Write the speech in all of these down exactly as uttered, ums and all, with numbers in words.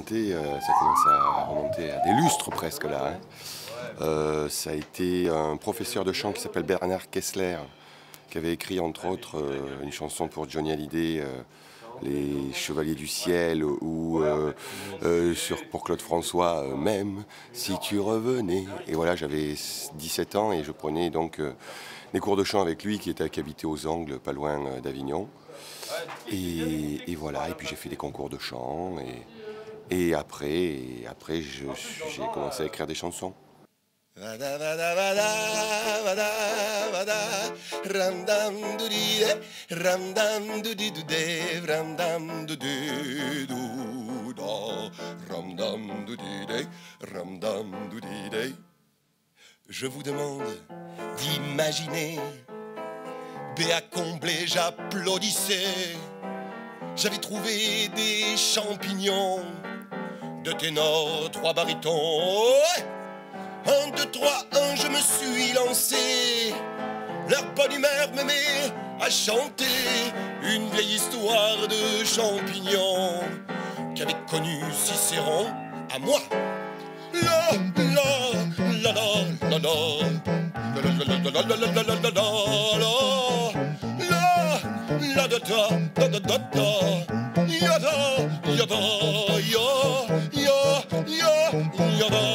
Euh, ça commence à remonter à des lustres presque là. Hein. Euh, ça a été un professeur de chant qui s'appelle Bernard Kessler, qui avait écrit entre autres euh, une chanson pour Johnny Hallyday, euh, Les Chevaliers du Ciel, ou euh, euh, sur, pour Claude François, euh, Même si tu revenais. Et voilà, j'avais dix-sept ans et je prenais donc euh, des cours de chant avec lui qui était qui habitait aux Angles, pas loin euh, d'Avignon. Et, et voilà, et puis j'ai fait des concours de chant. Et, Et après, et après j'ai commencé à écrire des chansons. Je vous demande d'imaginer, Béat comblé, j'applaudissais. J'avais trouvé des champignons, deux ténors, trois barytons. Un, deux, trois, un, je me suis lancé. Leur bonne humeur me met à chanter une vieille histoire de champignons qu'avait connu Cicéron à moi. La, la, la, la, la, la, la, la, la, la, la, la, la, la, la, la, da da da da da da, yada yada ya ya ya yada.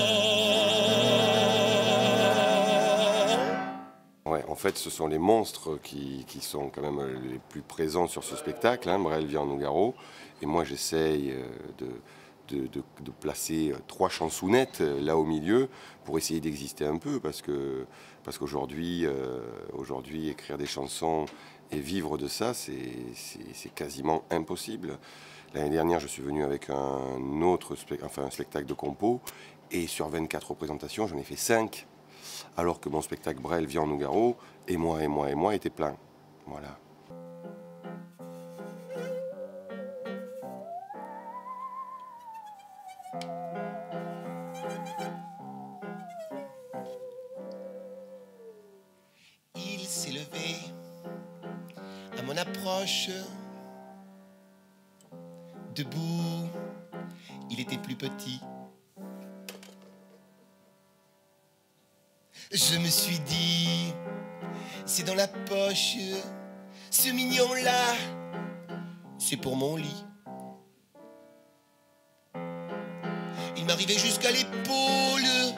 Ouais, en fait, ce sont les monstres qui, qui sont quand même les plus présents sur ce spectacle. Hein. Brel vient en Nougaro, et moi j'essaye de, de, de, de placer trois chansonnettes là au milieu pour essayer d'exister un peu, parce que parce qu'aujourd'hui, euh, aujourd'hui, écrire des chansons et vivre de ça, c'est quasiment impossible. L'année dernière, je suis venu avec un autre spectacle, enfin un spectacle de compo, et sur vingt-quatre représentations, j'en ai fait cinq, alors que mon spectacle Brel vient en Nougaro, et moi, et moi, et moi, était plein. Voilà. Il s'est levé à mon approche. Debout, il était plus petit. Je me suis dit, c'est dans la poche, ce mignon-là, c'est pour mon lit. Il m'arrivait jusqu'à l'épaule,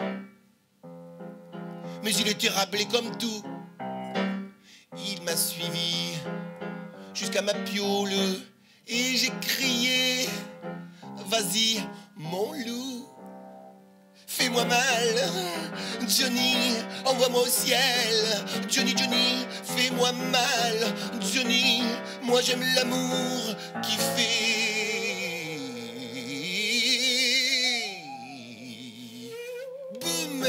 mais il était râblé comme tout. Il m'a suivi jusqu'à ma piole et j'ai crié, vas-y mon loup, fais-moi mal, Johnny, envoie-moi au ciel. Johnny, Johnny, fais-moi mal, Johnny, moi j'aime l'amour qui fait. Boum.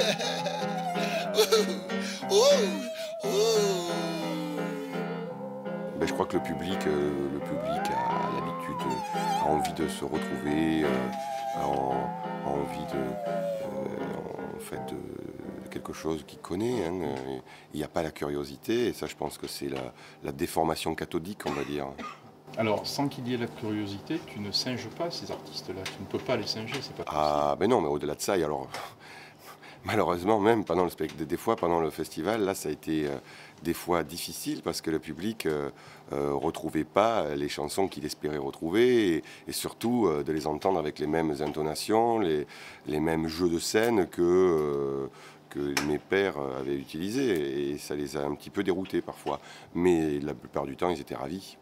Oh, oh, oh. Ben, je crois que le public, euh, le public a l'habitude, a envie de se retrouver, euh, a, a envie de, euh, en fait, de, de quelque chose qu'il connaît. Hein. Il n'y a pas la curiosité, et ça, je pense que c'est la, la déformation cathodique, on va dire. Alors, sans qu'il y ait la curiosité, tu ne singes pas ces artistes-là. Tu ne peux pas les singer, c'est pas possible. Ah, ben non, mais au-delà de ça, alors, malheureusement, même pendant le spectacle, des fois pendant le festival, là, ça a été euh, des fois difficile parce que le public euh, euh, retrouvait pas les chansons qu'il espérait retrouver, et, et surtout euh, de les entendre avec les mêmes intonations, les, les mêmes jeux de scène que, euh, que mes pères avaient utilisés, et ça les a un petit peu déroutés parfois. Mais la plupart du temps, ils étaient ravis.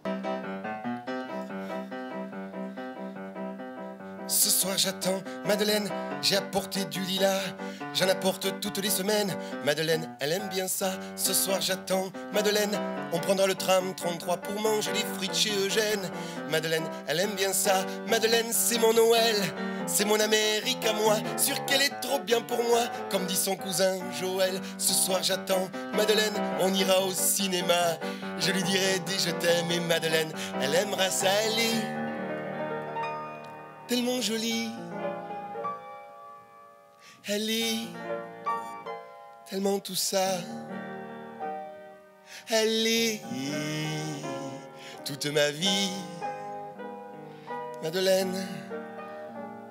Ce soir j'attends Madeleine, j'ai apporté du lilas, j'en apporte toutes les semaines. Madeleine, elle aime bien ça. Ce soir j'attends Madeleine, on prendra le tram trente-trois pour manger les frites chez Eugène. Madeleine, elle aime bien ça. Madeleine, c'est mon Noël, c'est mon Amérique à moi, sûr qu'elle est trop bien pour moi, comme dit son cousin Joël. Ce soir j'attends Madeleine, on ira au cinéma, je lui dirai des je t'aime, et Madeleine, elle aimera ça, elle est tellement jolie, elle est tellement tout ça, elle est toute ma vie, Madeleine,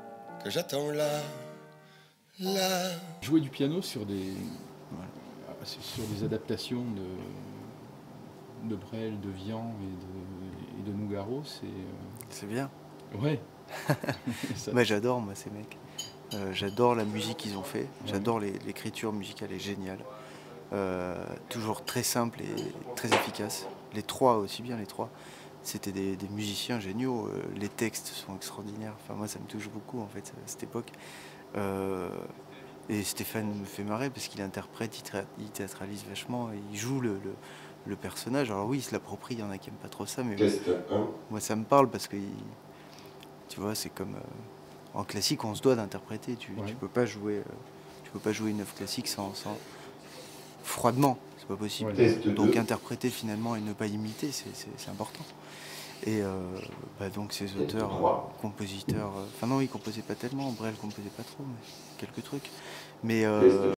que j'attends là, là. Jouer du piano sur des, voilà, sur des adaptations de, de Brel, de Vian et de, et de Nougaro, c'est... Euh... C'est bien. Ouais. Bah, j'adore, moi, ces mecs. Euh, j'adore la musique qu'ils ont fait. J'adore les, l'écriture musicale, est géniale. Euh, toujours très simple et très efficace. Les trois aussi bien, les trois. C'était des, des musiciens géniaux. Euh, les textes sont extraordinaires. Enfin, moi, ça me touche beaucoup, en fait, à cette époque. Euh, et Stéphane me fait marrer parce qu'il interprète, il, tra- il théâtralise vachement. Et il joue le, le, le personnage. Alors oui, il se l'approprie, il y en a qui n'aiment pas trop ça. Mais moi, moi, ça me parle parce que, il, tu vois, c'est comme... Euh, en classique, on se doit d'interpréter. Tu, ouais. tu peux pas jouer, euh, tu peux pas jouer une œuvre classique sans, sans froidement. C'est pas possible. Ouais. Donc interpréter finalement et ne pas imiter, c'est, c'est, c'est important. Et euh, bah donc ces auteurs, euh, compositeurs, enfin euh, non, ils composaient pas tellement. Brel composait pas trop, mais quelques trucs. Mais euh,